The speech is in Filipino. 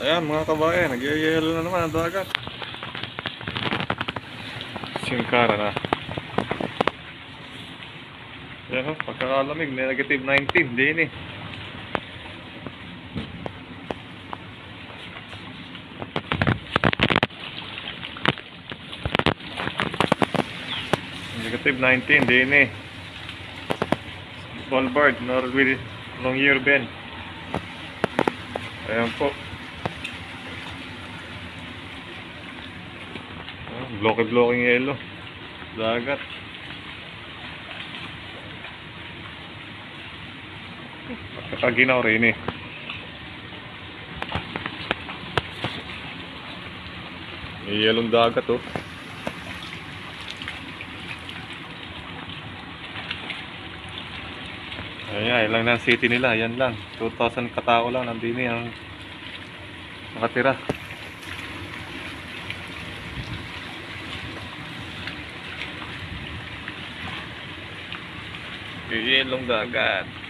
Ayan mga kabayan, nagyayelo na naman ang dagat. Singkara na. Ayan o, pagkakalamig, negative 19 din eh. Negative 19 din eh. Svalbard, Norway, long year bend. Ayan po. Bloke-blokeng yelo. Dagat. Pagkakaginaw rin eh. May yelong dagat oh. Ayan, ilang na city nila. Yan lang. 2,000 katao lang. Nandini ang nakatira. Yelong dagat.